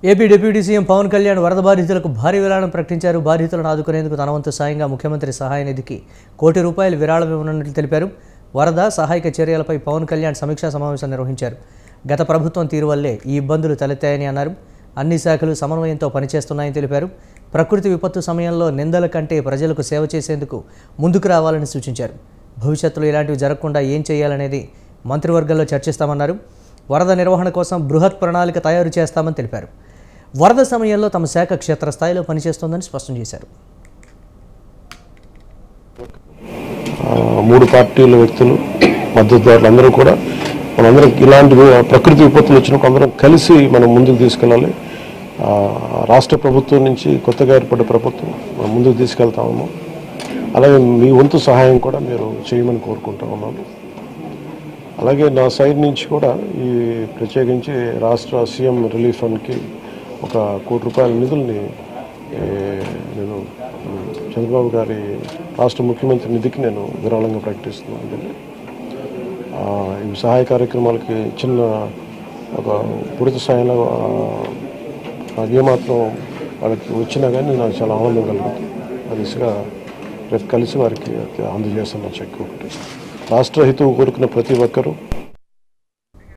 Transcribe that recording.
AP deputy CM Pawan Kalyan వరద బాధితులకు భారీ విరాళం ప్రకటించారు. బాధితులను ఆదుకునేందుకు తన వంతు సాయంగా ముఖ్యమంత్రి సహాయ నిధికి ₹1 కోటి విరాళం ఇవ్వనున్నట్లు తెలిపారు. వరద సహాయక చర్యలపై పవన్ కళ్యాణ్ సమీక్షా సమావేశం నిర్వహించారు. గత ప్రభుత్వం తీరు వల్లే ఈ ఇబ్బందులు తలెత్తాయని అన్నారు. అన్ని శాఖలు సమన్వయంతో పనిచేస్తున్నాయని తెలిపారు. ప్రకృతి విపత్తు సమయంలో నిందల కంటే ప్రజలకు సేవ చేసేందుకు ముందుకు రావాలని సూచించారు. భవిష్యత్తులో ఇలాంటివి జరగకుండా ఏం చేయాలనేది మంత్రివర్గంలో చర్చిస్తామన్నారు. వరద నిర్వహణ కోసం బృహత్ ప్రణాళిక తయారు చేస్తామని తెలిపారు. వరద సమయంలో తమ శాఖ క్షేత్రస్థాయిలో పనిచేస్తోందని స్పష్టం చేశారు. 3 పార్టీల వ్యక్తులు మద్దతుదారులు అందరూ కూడా మనందరం ఇలాంటి ప్రకృతి విపత్తులు వచ్చినప్పుడు అందరం కలిసి మనం ముందుకు తీసుకెళ్ళాలి. రాష్ట్ర ప్రభుత్వం నుంచి కొత్తగా ఏర్పడ్డ ప్రభుత్వం మనం ముందుకు తీసుకెళ్తా ఉన్నాం. అలాగే మీ వంతు సహాయం కూడా మీరు చేయమని కోరుకుంటా ఉన్నాను. అలాగే నా సైడ్ నుంచి కూడా ఈ ప్రత్యేకించి రాష్ట్ర సీఎం రిలీఫ్ ఫండ్కి ₹1 కోటి నిధుల్ని నేను చంద్రబాబు గారి రాష్ట్ర ముఖ్యమంత్రి నిధికి నేను విరాళంగా ప్రకటిస్తున్నాను. ఈ సహాయ కార్యక్రమాలకి చిన్న ఒక పూర్తి స్థాయిలో ఏమాత్రం వాళ్ళకి వచ్చినా కానీ నాకు చాలా ఆనందం కలుగుతుంది. ఆ దిశగా రేపు కలిసి వారికి అందజేస్తున్న చెక్ ఒకటి. రాష్ట్ర హితవు కోరుకున్న ప్రతి ఒక్కరూ